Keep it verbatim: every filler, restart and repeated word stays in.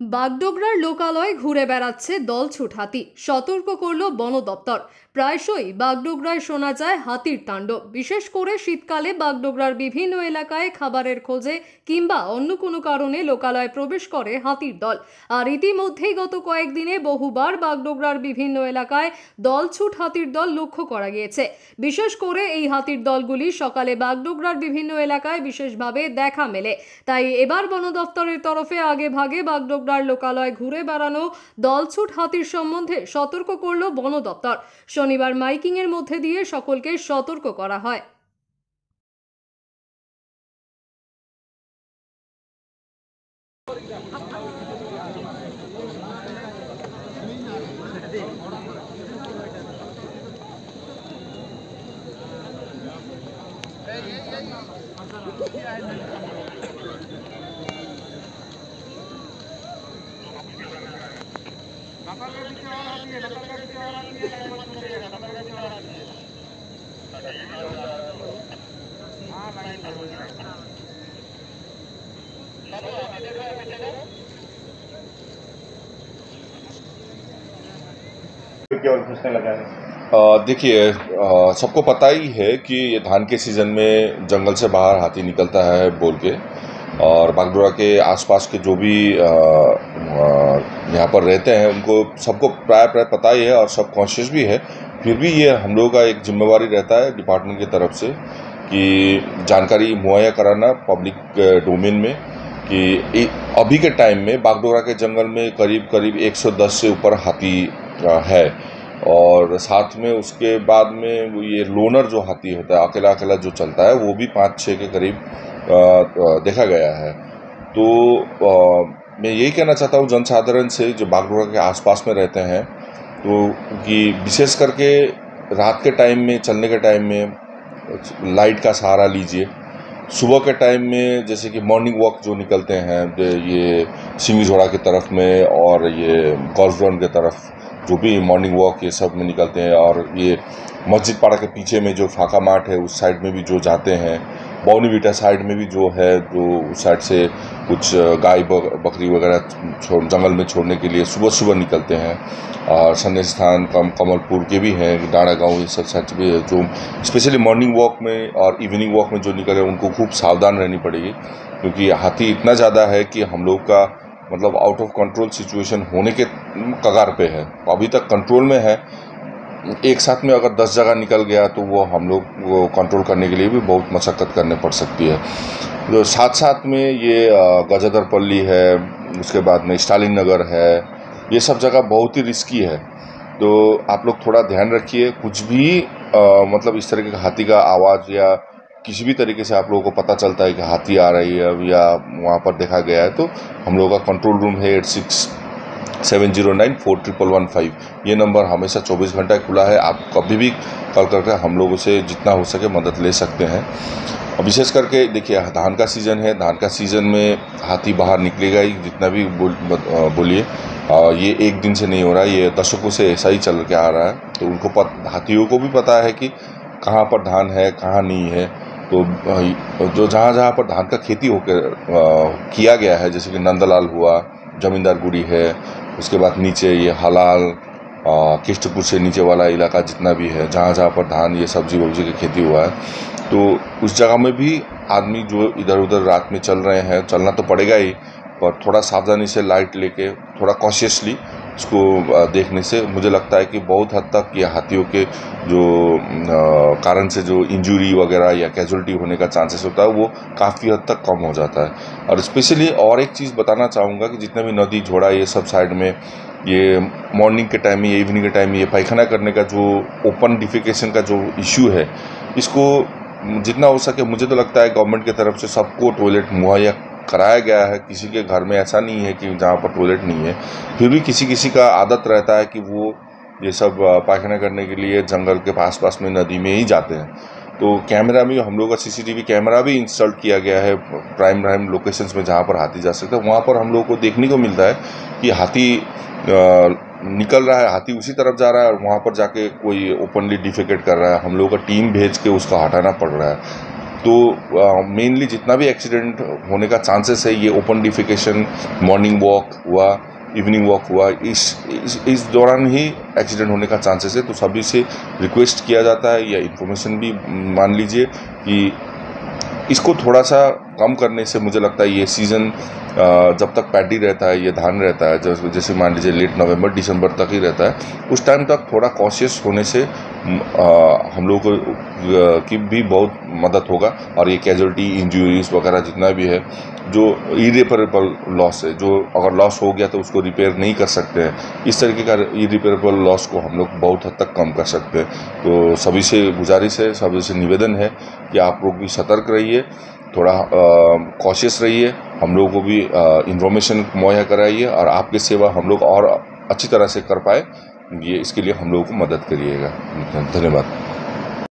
বাগডোগরার লোকালয়ে ঘুরে বেড়াচ্ছে দলছুট হাতি, সতর্ক করল বন দপ্তর। প্রায়শই বাগডোগরায় শোনা যায় হাতির তাণ্ডব। বিশেষ করে শীতকালে বাগডোগরার বিভিন্ন এলাকায় খাবারের খোঁজে কিংবা অন্য কোনো কারণে লোকালয়ে প্রবেশ করে হাতির দল। আর ইতিমধ্যেই গত কয়েকদিনে বহুবার বাগডোগরার বিভিন্ন এলাকায় দলছুট হাতির দল লক্ষ্য করা গিয়েছে। বিশেষ করে এই হাতির দলগুলি সকালে বাগডোগরার বিভিন্ন এলাকায় বিশেষভাবে দেখা মেলে। তাই এবার বন দপ্তরের তরফে আগে ভাগে বাগডোগরার লোকালয় ঘুরে বেড়ানো দলছুট হাতির সম্বন্ধে সতর্ক করল বন দপ্তর। শনিবার মাইকিং এর মধ্যে দিয়ে সকলকে সতর্ক করা হয়। देखिए, सबको पता ही है कि ये धान के सीज़न में जंगल से बाहर हाथी निकलता है बोल के, और बागडोगरा के आसपास के जो भी यहाँ पर रहते हैं उनको सबको प्राय प्राय पता ही है और सब कॉन्शियस भी है। फिर भी ये हम लोगों का एक जिम्मेवारी रहता है डिपार्टमेंट की तरफ से कि जानकारी मुहैया कराना पब्लिक डोमेन में कि अभी के टाइम में बागडोगरा के जंगल में करीब करीब एक सौ दस से ऊपर हाथी है, और साथ में उसके बाद में ये लोनर जो हाथी होता है, अकेला अकेला जो चलता है, वो भी पाँच छः के करीब देखा गया है। तो आ, मैं यही कहना चाहता हूँ जनसाधारण से जो बागडोगरा के आसपास में रहते हैं, तो कि विशेष करके रात के टाइम में, चलने के टाइम में लाइट का सहारा लीजिए। सुबह के टाइम में जैसे कि मॉर्निंग वॉक जो निकलते हैं ये सिंगी झोड़ा की तरफ में और ये गॉल्फ ग्राउंड की तरफ, जो भी मॉर्निंग वॉक ये सब में निकलते हैं, और ये मस्जिद पाड़ा के पीछे में जो फाका मार्ट है उस साइड में भी जो जाते हैं, बौनीविटा साइड में भी जो है, जो उस साइड से कुछ गाय बकरी वगैरह जंगल में छोड़ने के लिए सुबह सुबह निकलते हैं। और सन्नी स्थान कम कमलपुर के भी हैं, डाड़ा गाँव, ये सब साइड भी है जो स्पेशली मॉर्निंग वॉक में और इवनिंग वॉक में जो निकले उनको खूब सावधान रहनी पड़ेगी, क्योंकि हाथी इतना ज़्यादा है कि हम लोग का मतलब आउट ऑफ कंट्रोल सिचुएशन होने के कगार पे है। अभी तक कंट्रोल में है, एक साथ में अगर दस जगह निकल गया तो वो हम लोग वो कंट्रोल करने के लिए भी बहुत मशक्क़त करने पड़ सकती है। तो साथ साथ में ये गजाधरपल्ली है, उसके बाद में स्टालिन नगर है, ये सब जगह बहुत ही रिस्की है। तो आप लोग थोड़ा ध्यान रखिए, कुछ भी आ, मतलब इस तरीके का हाथी का आवाज़ या किसी भी तरीके से आप लोगों को पता चलता है कि हाथी आ रही है या वहाँ पर देखा गया है, तो हम लोगों का कंट्रोल रूम है eight six seven zero nine four triple one five. ये नंबर हमेशा चौबीस घंटा खुला है, आप कभी भी कॉल करके हम लोगों से जितना हो सके मदद ले सकते हैं। और विशेष करके देखिए, धान का सीज़न है, धान का सीज़न में हाथी बाहर निकलेगा ही, जितना भी बोल, बोलिए। ये एक दिन से नहीं हो रहा है, ये दशकों से ऐसा ही चल के आ रहा है। तो उनको पत, हाथियों को भी पता है कि कहाँ पर धान है कहाँ नहीं है। तो जो जहाँ जहाँ पर धान का खेती होकर किया गया है, जैसे कि नंदलाल हुआ, जमींदार गुड़ी है, उसके बाद नीचे ये हलाल, किष्टपुर से नीचे वाला इलाका जितना भी है, जहाँ जहाँ पर धान ये सब्जी वब्जी की खेती हुआ है, तो उस जगह में भी आदमी जो इधर उधर रात में चल रहे हैं, चलना तो पड़ेगा ही, पर थोड़ा सावधानी से लाइट लेके थोड़ा कॉशियसली इसको देखने से मुझे लगता है कि बहुत हद तक ये हाथियों के जो कारण से जो इंजरी वगैरह या कैजुअलिटी होने का चांसेस होता है वो काफ़ी हद तक कम हो जाता है। और स्पेशली और एक चीज़ बताना चाहूँगा कि जितने भी नदी झोड़ा ये सब साइड में ये मॉर्निंग के टाइम में या इवनिंग के टाइम में ये पायखाना करने का जो ओपन डिफिकेशन का जो इशू है, इसको जितना हो सके मुझे तो लगता है गवर्नमेंट की तरफ से सबको टॉयलेट मुहैया कराया गया है। किसी के घर में ऐसा नहीं है कि जहाँ पर टॉयलेट नहीं है, फिर भी किसी किसी का आदत रहता है कि वो ये सब पायखाना करने के लिए जंगल के पास पास में नदी में ही जाते हैं। तो कैमरा में हम लोग का सीसीटीवी कैमरा भी इंस्टॉल किया गया है प्राइम प्राइम लोकेशंस में, जहाँ पर हाथी जा सकता है। वहाँ पर हम लोग को देखने को मिलता है कि हाथी निकल रहा है, हाथी उसी तरफ जा रहा है और वहाँ पर जाके कोई ओपनली डिफेकेट कर रहा है, हम लोग का टीम भेज के उसका हटाना पड़ रहा है। तो मेनली जितना भी एक्सीडेंट होने का चांसेस है, ये ओपन डिफिकेशन, मॉर्निंग वॉक हुआ, इवनिंग वॉक हुआ, इस इस, इस दौरान ही एक्सीडेंट होने का चांसेस है। तो सभी से रिक्वेस्ट किया जाता है, या इन्फॉर्मेशन भी मान लीजिए कि इसको थोड़ा सा कम करने से मुझे लगता है ये सीज़न जब तक पैडी रहता है, ये धान रहता है, जैसे जैसे मान लीजिए लेट नवंबर दिसंबर तक ही रहता है, उस टाइम तक थोड़ा कॉशियस होने से आ, हम लोग को की भी बहुत मदद होगा। और ये कैजुअलिटी, इंजरीज वगैरह जितना भी है, जो इरिपेरेबल लॉस है, जो अगर लॉस हो गया तो उसको रिपेयर नहीं कर सकते हैं, इस तरीके का इरिपेरेबल लॉस को हम लोग बहुत हद तक कम कर सकते हैं। तो सभी से गुजारिश है, सभी से निवेदन है कि आप लोग भी सतर्क रहिए, थोड़ा कॉशियस रहिए, हम लोगों को भी इंफॉर्मेशन मुहैया कराइए, और आपकी सेवा हम लोग और अच्छी तरह से कर पाए, ये इसके लिए हम लोगों को मदद करिएगा। धन्यवाद।